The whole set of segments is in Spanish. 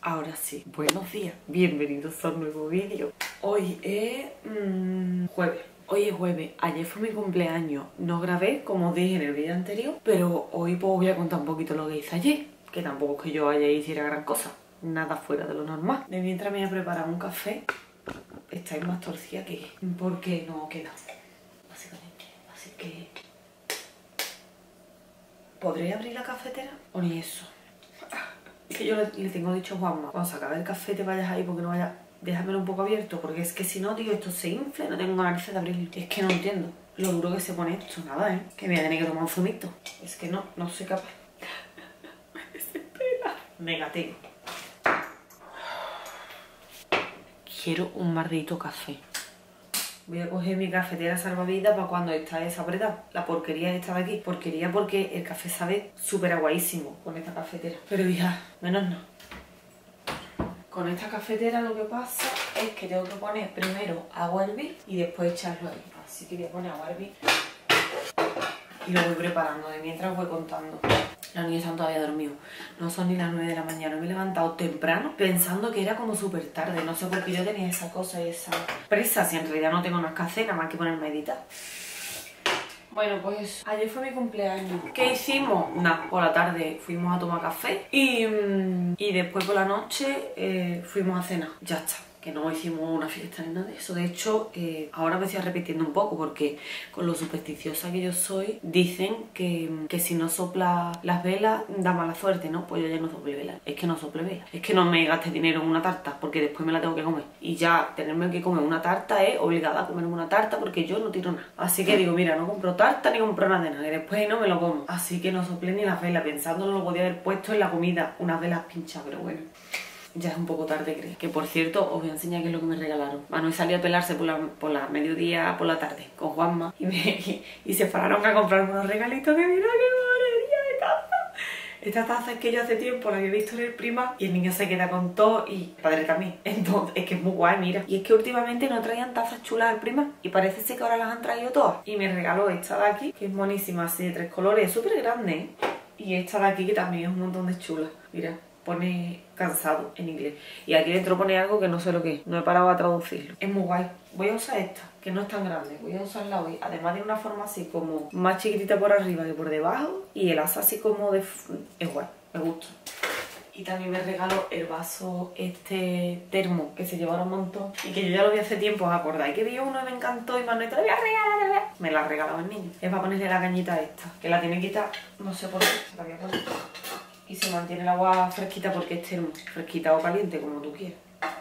Ahora sí, buenos días, bienvenidos a un nuevo vídeo. Hoy es jueves. Hoy es jueves, ayer fue mi cumpleaños. No grabé, como os dije en el vídeo anterior, pero hoy pues voy a contar un poquito lo que hice ayer, que tampoco es que yo ayer hiciera gran cosa, nada fuera de lo normal. De mientras me voy a preparar un café. Estáis más torcida que porque no queda, básicamente. Así que... ¿podré abrir la cafetera? O ni eso. Es que yo le tengo dicho a Juanma, cuando se acabe el café te vayas ahí porque no vayas, déjamelo un poco abierto, porque es que si no, tío, esto se infla y no tengo narices de abrirlo. Es que no entiendo lo duro que se pone esto, nada, que me voy a tener que tomar un zumito. Es que no soy capaz. Me desespera. Negativo. Quiero un maldito café. Voy a coger mi cafetera salvavidas para cuando esta desapretada. La porquería esta de aquí. Porquería porque el café sabe súper aguadísimo con esta cafetera. Pero hija, menos no. Con esta cafetera lo que pasa es que tengo que poner primero agua a hervir y después echarlo ahí. Así que voy a poner agua a hervir y lo voy preparando. De mientras voy contando. Los niños están todavía dormidos. No son ni las 9 de la mañana. Me he levantado temprano pensando que era como súper tarde. No sé por qué yo tenía esa cosa y esa presa. Si en realidad no tengo nada que hacer, nada más que ponerme a editar. Bueno, pues ayer fue mi cumpleaños. ¿Qué hicimos? Nada, por la tarde fuimos a tomar café y después por la noche fuimos a cenar. Ya está. Que no hicimos una fiesta ni nada de eso. De hecho, ahora me estoy repitiendo un poco porque con lo supersticiosa que yo soy, dicen que si no sopla las velas da mala suerte, ¿no? Pues yo ya no sople velas. Es que no sople velas. Es que no me gaste dinero en una tarta porque después me la tengo que comer. Y ya tenerme que comer una tarta es obligada a comerme una tarta porque yo no tiro nada. Así que digo, mira, no compro tarta ni compro nada de nada. Y después no me lo como. Así que no soplé ni las velas. Pensándolo lo podía haber puesto en la comida. Unas velas pinchadas, pero bueno. Ya es un poco tarde, creo. Que por cierto, os voy a enseñar qué es lo que me regalaron. Manuel salió a pelarse por la mediodía, por la tarde, con Juanma. Y se pararon a comprarme unos regalitos que mira qué morería de taza. Esta taza es que yo hace tiempo la había visto en el Primark y el niño se queda con todo y el padre también. Entonces, es que es muy guay, mira. Y es que últimamente no traían tazas chulas al Primark y parece ser que ahora las han traído todas. Y me regaló esta de aquí, que es monísima, así de 3 colores, es súper grande, ¿eh? Y esta de aquí, que también es un montón de chulas. Mira. Pone cansado en inglés. Y aquí dentro pone algo que no sé lo que es. No he parado a traducirlo. Es muy guay. Voy a usar esta, que no es tan grande. Voy a usarla hoy. Además de una forma así como más chiquitita por arriba que por debajo. Y el asa así como de... es guay. Me gusta. Y también me regaló el vaso este termo que se llevaron un montón. Y que yo ya lo vi hace tiempo, ¿os acordáis? Que vi uno y me encantó y Manuel, te lo voy a regalar, te lo voy a... Me la ha regalado el niño. Es para ponerle la cañita esta. Que la tiene que quitar, no sé por qué. Se la voy a poner. Y se mantiene el agua fresquita porque es termo, fresquita o caliente, como tú quieras.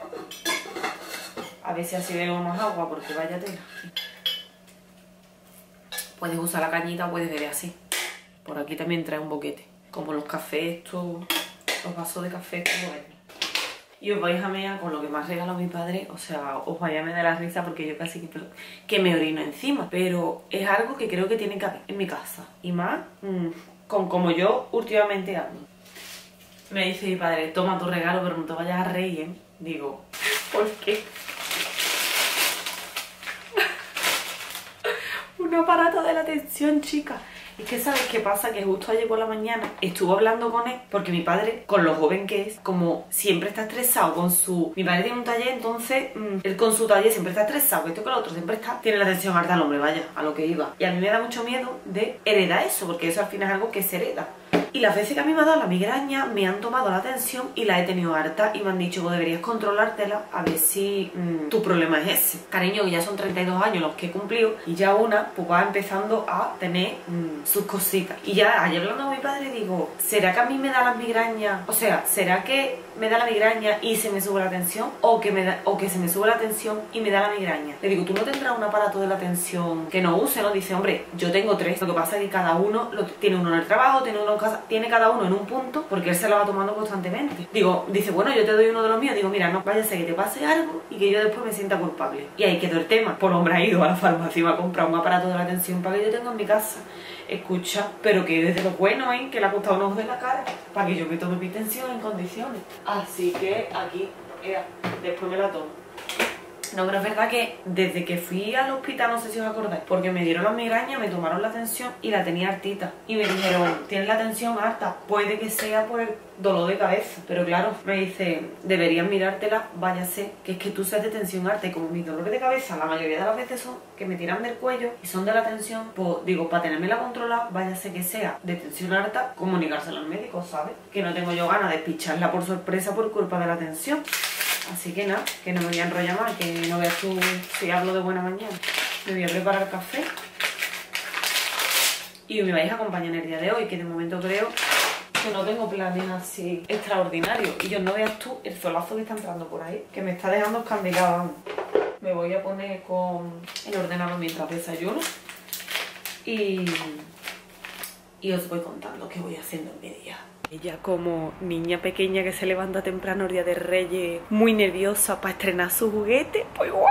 A veces así bebo más agua porque vaya tela. Puedes usar la cañita o puedes beber así. Por aquí también trae un boquete. Como los cafés estos, los vasos de café como ven. Y os vais a mear con lo que me ha regalado mi padre. O sea, os vais a mear de la risa porque yo casi que me orino encima. Pero es algo que creo que tiene que haber en mi casa. Y más con como yo últimamente ando. Me dice mi padre, toma tu regalo, pero no te vayas a reír, ¿eh? Digo, ¿por qué? Un aparato de la tensión, chica. Es que ¿sabes qué pasa? Que justo ayer por la mañana estuve hablando con él, porque mi padre, con lo joven que es, como siempre está estresado con su... Mi padre tiene un taller, entonces él con su taller siempre está estresado, que esto que lo otro, siempre está... Tiene la tensión alta al hombre, vaya, a lo que iba. Y a mí me da mucho miedo de heredar eso, porque eso al final es algo que se hereda. Y las veces que a mí me ha dado la migraña, me han tomado la tensión y la he tenido harta y me han dicho que deberías controlártela a ver si tu problema es ese. Cariño, que ya son 32 años los que he cumplido y ya una pues va empezando a tener sus cositas. Y ya ayer hablando con mi padre digo, ¿será que a mí me da la migraña? O sea, ¿será que me da la migraña y se me sube la tensión? ¿O que se me sube la tensión y me da la migraña? Le digo, ¿tú no tendrás un aparato de la tensión que no use? ¿No? Dice, hombre, yo tengo 3. Lo que pasa es que cada uno tiene uno en el trabajo, tiene uno en casa, tiene cada uno en un punto porque él se lo va tomando constantemente. Digo, dice, bueno, yo te doy uno de los míos. Digo, mira, no vaya a ser que te pase algo y que yo después me sienta culpable. Y ahí quedó el tema. Por hombre ha ido a la farmacia y me ha comprado un aparato de la tensión para que yo tenga en mi casa. Escucha, pero que desde lo bueno, ¿eh? Que le ha costado un ojo de la cara para que yo me tome mi tensión en condiciones. Así que aquí, después me la tomo. No, pero es verdad que desde que fui al hospital, no sé si os acordáis, porque me dieron la migraña, me tomaron la tensión y la tenía hartita. Y me dijeron, tienes la tensión harta, puede que sea por el dolor de cabeza. Pero claro, me dice, deberías mirártela, váyase, que es que tú seas de tensión harta. Y como mis dolores de cabeza la mayoría de las veces son que me tiran del cuello y son de la tensión, pues digo, para tenérmela controlada, váyase que sea de tensión harta, comunicárselo al médico, ¿sabes? Que no tengo yo ganas de picharla por sorpresa por culpa de la tensión. Así que nada, que no me voy a enrollar más, que no veas tú si hablo de buena mañana. Me voy a preparar café y me vais a acompañar en el día de hoy, que de momento creo que no tengo planes así extraordinarios. Y yo no veas tú el solazo que está entrando por ahí, que me está dejando escandilada. Me voy a poner con el ordenador mientras desayuno y os voy contando qué voy haciendo en mi día. Ella como niña pequeña que se levanta temprano el día de Reyes, muy nerviosa para estrenar su juguete, pues ¡guau!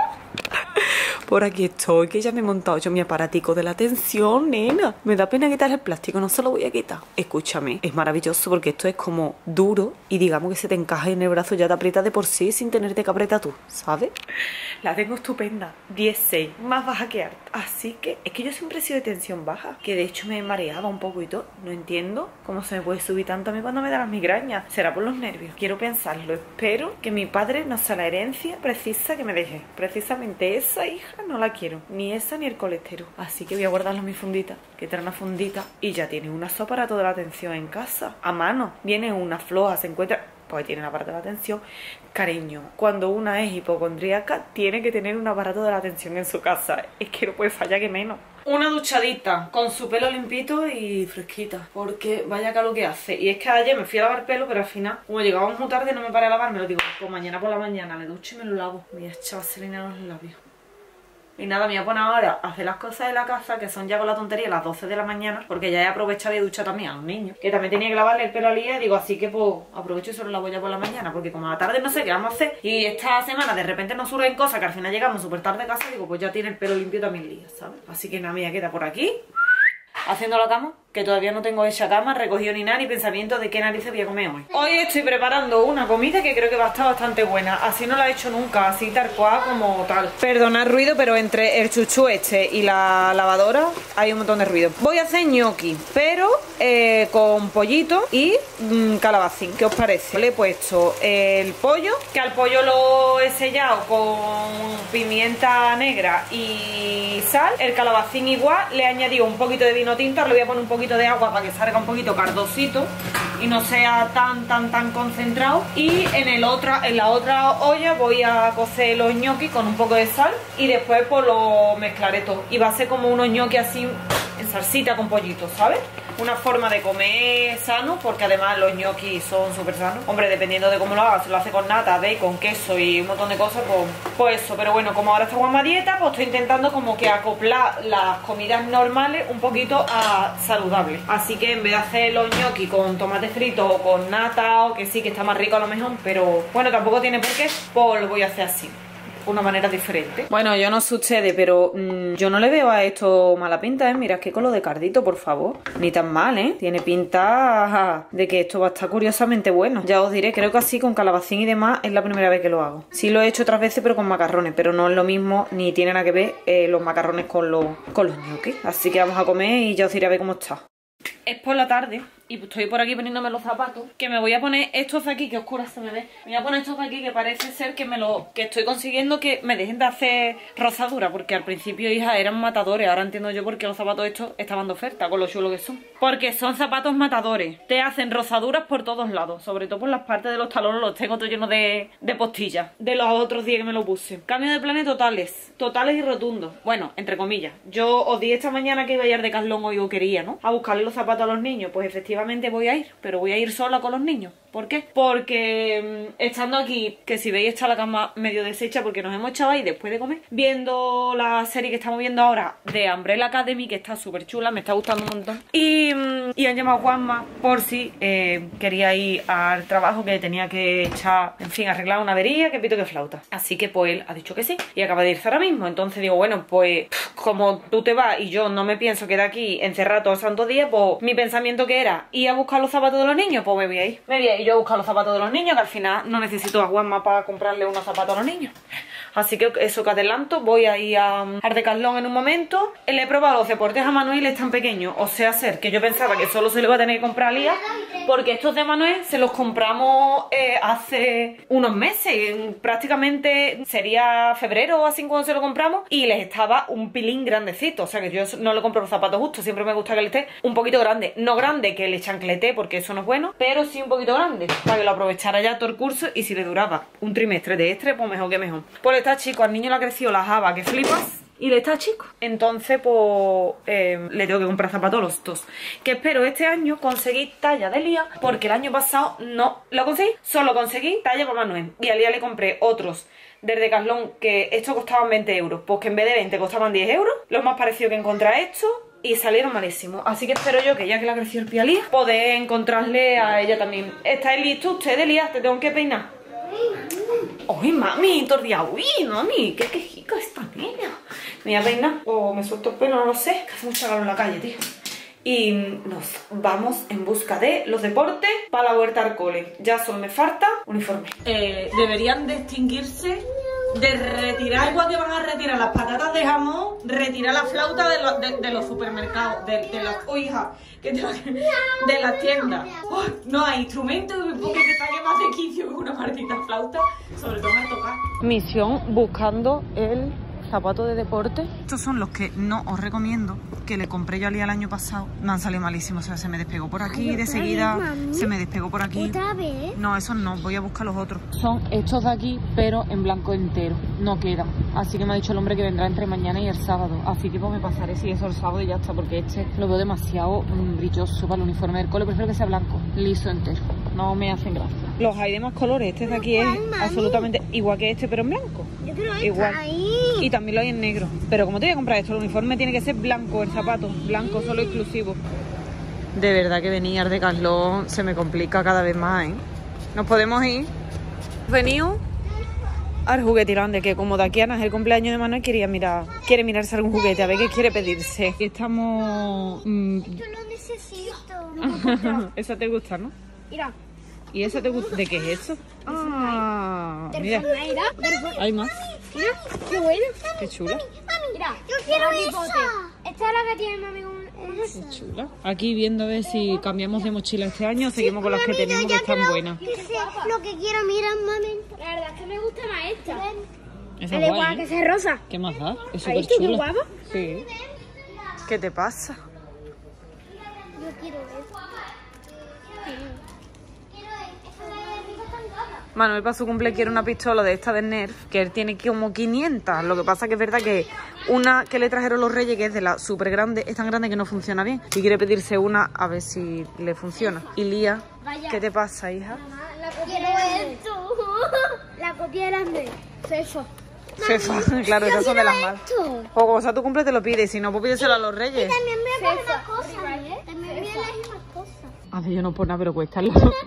Por aquí estoy, que ya me he montado yo mi aparatico de la tensión, nena. Me da pena quitar el plástico, no se lo voy a quitar. Escúchame, es maravilloso porque esto es como duro y digamos que se te encaja en el brazo, ya te aprieta de por sí sin tenerte que apretar tú, ¿sabes? La tengo estupenda, 10-6, más baja que alta. Así que es que yo siempre he sido de tensión baja, que de hecho me mareaba un poco y todo. No entiendo cómo se me puede subir tanto a mí cuando me da las migrañas. Será por los nervios, quiero pensarlo. Espero que mi padre no sea la herencia precisa que me deje. Precisamente esa hija no la quiero, ni esa ni el colesterol. Así que voy a guardarlo en mi fundita, que trae una fundita y ya tiene una sopa para toda la atención en casa. A mano, viene una floja, se encuentra... pues tiene un aparato de la atención. Cariño, cuando una es hipocondríaca tiene que tener un aparato de la atención en su casa. Es que no puede fallar que menos. Una duchadita con su pelo limpito y fresquita, porque vaya calor que hace. Y es que ayer me fui a lavar pelo, pero al final, como llegábamos muy tarde, no me paré a lavármelo. Digo, pues mañana por la mañana me ducho y me lo lavo. Me voy a echar vaselina en los labios. Y nada, me voy a poner ahora a hacer las cosas de la casa, que son ya con la tontería las 12 de la mañana, porque ya he aprovechado y he duchado también a los niños, que también tenía que lavarle el pelo a Lía, y digo, así que pues aprovecho y se lo lavo ya por la mañana, porque como a la tarde no sé qué vamos a hacer, y esta semana de repente nos surgen cosas que al final llegamos súper tarde a casa, digo, pues ya tiene el pelo limpio también Lía, ¿sabes? Así que nada, me queda por aquí, haciendo la cama, que todavía no tengo hecha cama, recogido ni nada, ni pensamiento de qué narices voy a comer hoy. Hoy estoy preparando una comida que creo que va a estar bastante buena. Así no la he hecho nunca, así tal cual como tal. Perdonad el ruido, pero entre el chuchú este y la lavadora hay un montón de ruido. Voy a hacer gnocchi, pero con pollito y calabacín. ¿Qué os parece? Le he puesto el pollo, que al pollo lo he sellado con pimienta negra y sal. El calabacín igual, le he añadido un poquito de vino tinto, le voy a poner un poquito de agua para que salga un poquito cardosito y no sea tan concentrado. Y en la otra olla voy a cocer los gnocchi con un poco de sal y después pues lo mezclaré todo. Y va a ser como unos gnocchi así en salsita con pollito, ¿sabes? Una forma de comer sano, porque además los gnocchi son súper sanos. Hombre, dependiendo de cómo lo hagas, si lo hace con nata, bacon, queso y un montón de cosas, pues eso. Pero bueno, como ahora estamos a dieta, pues estoy intentando como que acoplar las comidas normales un poquito a saludables. Así que en vez de hacer los gnocchi con tomate frito o con nata, o que sí, que está más rico a lo mejor, pero bueno, tampoco tiene por qué, pues lo voy a hacer así, una manera diferente. Bueno, yo no sé ustedes, pero yo no le veo a esto mala pinta, ¿eh? Mirad qué color de cardito, por favor. Ni tan mal, ¿eh? Tiene pinta de que esto va a estar curiosamente bueno. Ya os diré, creo que así con calabacín y demás es la primera vez que lo hago. Sí lo he hecho otras veces, pero con macarrones, pero no es lo mismo, ni tiene nada que ver los macarrones con los gnocchi. Así que vamos a comer y ya os diré a ver cómo está. Es por la tarde y estoy por aquí poniéndome los zapatos, que me voy a poner estos de aquí, que oscuras se me ve. Me voy a poner estos de aquí, que parece ser que estoy consiguiendo que me dejen de hacer rozadura, porque al principio, hija, eran matadores. Ahora entiendo yo por qué los zapatos estos estaban de oferta, con lo chulo que son. Porque son zapatos matadores, te hacen rozaduras por todos lados, sobre todo por las partes de los talones, los tengo todo llenos de postillas, de los otros días que me lo puse. Cambio de planes totales y rotundos. Bueno, entre comillas. Yo os di esta mañana que iba a ir al Decathlon hoy, o quería, ¿no? A buscarle los zapatos a los niños. Pues efectivamente voy a ir, pero voy a ir sola con los niños. ¿Por qué? Porque estando aquí, que si veis está la cama medio deshecha porque nos hemos echado ahí después de comer, viendo la serie que estamos viendo ahora de Umbrella Academy, que está súper chula, me está gustando un montón. Y han llamado a Juanma por si quería ir al trabajo, que tenía que echar, en fin, arreglar una avería, que pito que flauta. Así que pues él ha dicho que sí y acaba de irse ahora mismo. Entonces digo, bueno, pues como tú te vas y yo no me pienso quedar aquí encerrado todo el santo día, pues mi pensamiento que era ir a buscar los zapatos de los niños, pues me voy a ir. yo a buscar los zapatos de los niños, que al final no necesito a Juanma para comprarle unos zapatos a los niños. Así que eso que adelanto, voy a ir a Decathlon en un momento. Le he probado los deportes a Manuel y están pequeños. O sea, ser que yo pensaba que solo se le iba a tener que comprar a Lía, porque estos de Manuel se los compramos hace unos meses. Prácticamente sería febrero o así cuando se lo compramos. Y les estaba un pilín grandecito. O sea que yo no le compro los zapatos justos. Siempre me gusta que le esté un poquito grande. No grande que le chanclete, porque eso no es bueno, pero sí un poquito grande, para que lo aprovechara ya todo el curso. Y si le duraba un trimestre de extra, pues mejor que mejor. Pues está chico, al niño le ha crecido la java que flipas y le está chico. Entonces pues le tengo que comprar zapatos los dos, que espero este año conseguir talla de Lía, porque el año pasado no lo conseguí, solo conseguí talla para Manuel. Y a Lía le compré otros del Decathlon, que estos costaban 20 euros, pues que en vez de 20 costaban 10 euros, lo más parecido que encontrar esto. Y salieron malísimos. Así que espero yo que ya que le ha crecido el pie a Lía, poder encontrarle a ella también. ¿Estáis listos ustedes, Lía? Te tengo que peinar. ¡Uy, mami! Tordía, ¡uy, mami! ¡Qué quejica esta niña! Me voy a peinar o me suelto el pelo, no lo sé. Que hace mucha calor en la calle, tío. Y nos vamos en busca de los deportes para la vuelta al cole. Ya solo me falta uniforme. Deberían distinguirse de retirar, igual que van a retirar las patatas de jamón, retirar la flauta de los supermercados, de las tiendas. Oh, no hay instrumentos porque te saque más de quicio que una maldita flauta, sobre todo al tocar. Misión buscando el zapato de deporte. Estos son los que no os recomiendo, que le compré yo a Lía el año pasado. Me han salido malísimos, o sea, se me despegó por aquí. Ay, de seguida vez, se me despegó por aquí. ¿Otra vez? No, esos no, voy a buscar los otros. Son estos de aquí, pero en blanco entero, no quedan. Así que me ha dicho el hombre que vendrá entre mañana y el sábado. Así que pues me pasaré si eso el sábado y ya está, porque este lo veo demasiado brilloso para el uniforme del cole. Prefiero que sea blanco, liso entero, no me hacen gracia. Los hay de más colores, este de aquí es absolutamente igual que este, pero en blanco. Igual. Y también lo hay en negro. Pero como te voy a comprar esto, el uniforme tiene que ser blanco, el zapato blanco, solo exclusivo. De verdad que venir al Decathlon se me complica cada vez más, ¿eh? Nos podemos ir. Venido al juguete grande, que como de aquí a el cumpleaños de Manuel quiere mirarse algún juguete, a ver qué quiere pedirse. Estamos... Yo lo necesito. Esa te gusta, ¿no? Mira. ¿Y esa te gusta? ¿De qué es eso? Ah, mira. Hay más. Mira, qué bueno. Qué chula. Mira, yo quiero esa. Esta es la que tiene mami con esa. Qué chula. Aquí viendo a ver si cambiamos de mochila este año o seguimos con las que tenemos, que están buenas. Lo que quiero, mira, mami. La verdad es que me gusta más esta. Esa es es igual guay, que esa rosa. ¿Qué más da? Es ¿Ahí súper chula. guapa? Sí. ¿Qué te pasa? Yo quiero esta. Manuel para su cumple quiere una pistola de esta de Nerf, que él tiene como 500. Lo que pasa que es verdad que una que le trajeron los reyes, que es de la súper grande, es tan grande que no funciona bien. Y quiere pedirse una a ver si le funciona. Y Lía, ¿qué te pasa, hija? La copia La copia grande. Fefa. Fefa, claro, esas son de las malas. O como sea tu cumple te lo pide, si no, pues pídeselo a los reyes. También voy a coger más cosas, ¿eh? También voy a elegir más cosas. A ver, yo no por nada, pero cuesta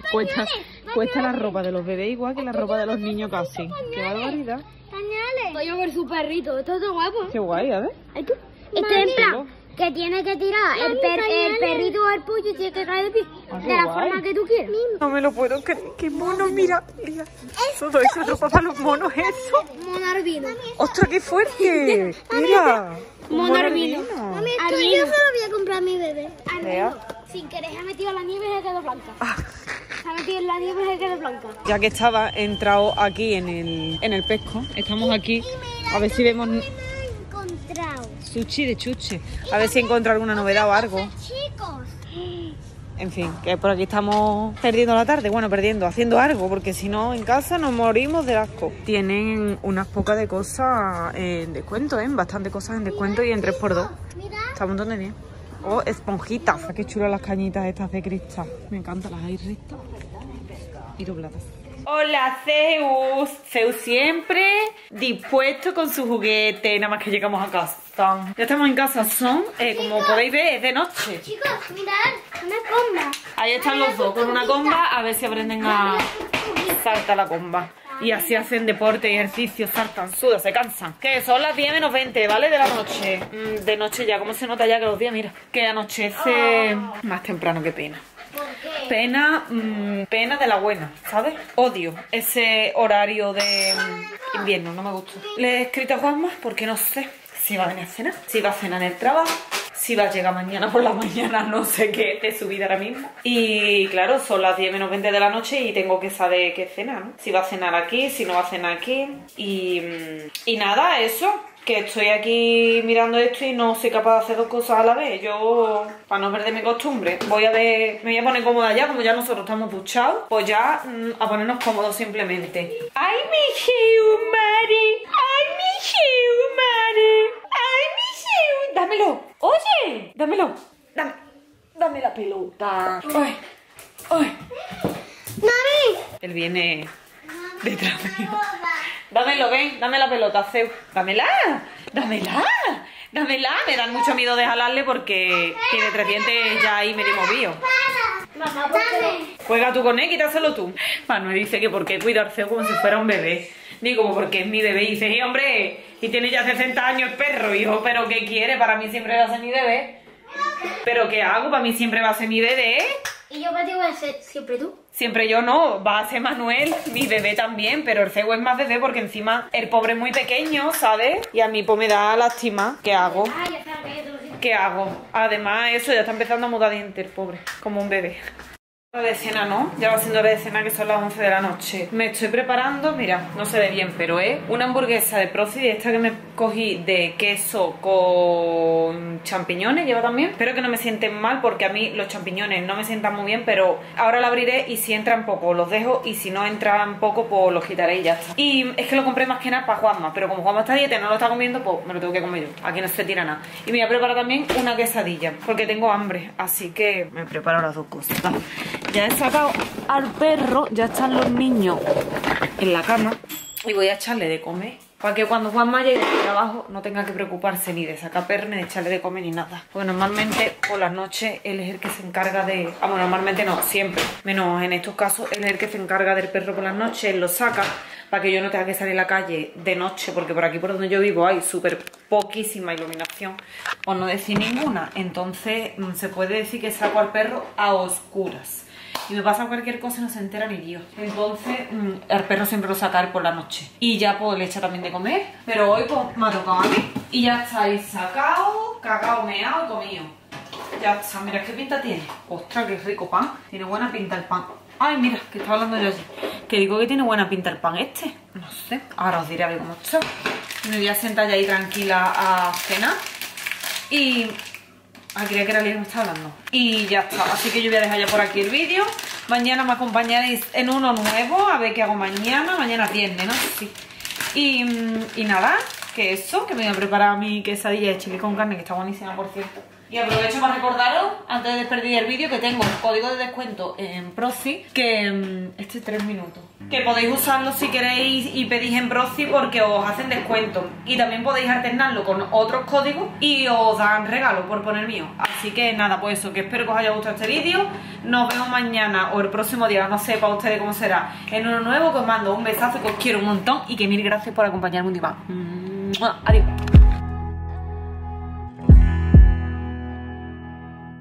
la ropa de los bebés igual que la ropa de los niños casi. Qué barbaridad. Pañales. Voy a ver su perrito, esto es guapo. Qué guay, a ver. Esto es en plan que tiene que tirar el perrito o el pollo y tiene que caer de pie. De la forma que tú quieras. No me lo puedo creer. Qué mono, mira. Mira. Todo eso es ropa para los monos, eso. Mono albino. ¡Ostras, qué fuerte! Mira. Mono albino. Mami, esto yo se lo voy a comprar a mi bebé. Vea. Sin querer se ha metido en la nieve y se quedó blanca. Se ha metido en la nieve y se quedó blanca. Ya que estaba entrado aquí en el pesco, estamos aquí. A ver si vemos Encontrado. sushi de chuche. A ver si encuentro alguna novedad o algo. Chicos. En fin, que por aquí estamos perdiendo la tarde. Bueno, haciendo algo, porque si no en casa nos morimos de asco. Tienen unas pocas de cosas en descuento, bastante cosas en descuento y en 3x2. Está un montón de bien. Oh, esponjitas. Qué chulas las cañitas estas de cristal. Me encantan las hay rectas y dobladas. Hola, Zeus. Zeus siempre dispuesto con su juguete, nada más que llegamos a casa. Ya estamos en casa, son, como podéis ver, es de noche. Chicos, mirad, una comba. Ahí están los dos con una comba, a ver si aprenden a saltar la comba. Y así hacen deporte y ejercicio, saltan, sudan, se cansan. Que son las 10 menos 20, ¿vale? De la noche. De noche ya, ¿cómo se nota ya que los días, mira, que anochece más temprano, qué pena. ¿Por qué? pena, pena de la buena, ¿sabes? Odio ese horario de invierno, no me gusta. Le he escrito a Juanma porque no sé si va a venir a cenar, si va a cenar en el trabajo, si va a llegar mañana por la mañana, no sé qué de su vida ahora mismo. Y claro, son las 10 menos 20 de la noche y tengo que saber qué cenar, ¿no? Si va a cenar aquí, si no va a cenar aquí. Y nada, eso. Que estoy aquí mirando esto y no soy capaz de hacer 2 cosas a la vez. Yo, para no perder mi costumbre, voy a ver, me voy a poner cómoda ya, como ya nosotros estamos duchados, pues ya a ponernos cómodos simplemente. ¡Ay, mi Geu, Mari! ¡Ay, mi Geu, Mari! ¡Ay, mi Geu! ¡Dámelo! ¡Oye! ¡Dámelo! ¡Dame la pelota! ¡Ay! ¡Ay! ¡Mami! Él viene detrás mío. Dámelo, ven, dame la pelota, Zeus. Dámela, dámela, dámela. Me dan mucho miedo de jalarle porque tiene 3 dientes ya ahí medio movido. Mamá, dame. Juega tú con él, quítaselo tú. Manuel dice que por qué cuidar a Zeus como si fuera un bebé. Digo, porque es mi bebé. Y dice, hombre, y tiene ya 60 años el perro. Y yo, ¿pero qué quiere? Para mí siempre va a ser mi bebé. ¿Pero qué hago? Para mí siempre va a ser mi bebé. ¿Y yo qué te voy a hacer? ¿Siempre tú? Siempre yo no, va a ser Manuel, mi bebé también, pero el Zeus es más bebé porque encima el pobre es muy pequeño, ¿sabes? Y a mí pues me da lástima. ¿Qué hago? Ay, ya está, que tú lo sientes. ¿Qué hago? Además eso, ya está empezando a mudar dientes el pobre, como un bebé. Hora de cena, ¿no? Ya va siendo hora de cena, que son las 11 de la noche. Me estoy preparando, mira, no se ve bien, pero es una hamburguesa de Proci, esta que me cogí de queso con champiñones, lleva también. Espero que no me sienten mal porque a mí los champiñones no me sientan muy bien, pero ahora la abriré y si entran poco los dejo y si no entran poco pues los quitaré y ya está. Y es que lo compré más que nada para Juanma, pero como Juanma está a dieta y no lo está comiendo, pues me lo tengo que comer yo. Aquí no se tira nada. Y me voy a preparar también una quesadilla porque tengo hambre, así que me preparo las 2 cosas. Ya he sacado al perro, ya están los niños en la cama y voy a echarle de comer para que cuando Juanma llegue del trabajo no tenga que preocuparse ni de sacar perro, ni de echarle de comer, ni nada. Porque normalmente por las noches él es el que se encarga de... Vamos, normalmente no, siempre. Menos en estos casos, él es el que se encarga del perro por las noches, él lo saca para que yo no tenga que salir a la calle de noche, porque por aquí por donde yo vivo hay súper poquísima iluminación, por no decir ninguna. Entonces se puede decir que saco al perro a oscuras. Y me pasa cualquier cosa y no se entera ni Dios. Entonces, el perro siempre lo saca por la noche. Y ya pues le echa también de comer. Pero hoy pues me ha tocado a mí. Y ya estáis sacado, cagado, meado y comido. Ya está, mira qué pinta tiene. Ostras, qué rico pan. Tiene buena pinta el pan. Ay, mira, que estaba hablando yo así. Que digo que tiene buena pinta el pan este. No sé, ahora os diré a ver cómo está. Me voy a sentar ya ahí tranquila a cenar. Y... creía que era Lía que me estaba hablando. Y ya está, así que yo voy a dejar ya por aquí el vídeo. Mañana me acompañaréis en uno nuevo. A ver qué hago mañana. Mañana es viernes, ¿no? Sí. Y nada, que eso, que me voy a preparar mi quesadilla de chile con carne, que está buenísima, por cierto. Y aprovecho para recordaros, antes de despedir el vídeo, que tengo un código de descuento en Proci, que este es 3 minutos. Que podéis usarlo si queréis y pedís en Proci porque os hacen descuento. Y también podéis alternarlo con otros códigos y os dan regalo por poner mío. Así que nada, pues eso, que espero que os haya gustado este vídeo. Nos vemos mañana o el próximo día, no sé para ustedes cómo será, en uno nuevo. Que os mando un besazo, que os quiero un montón y que mil gracias por acompañarme un día más. Adiós.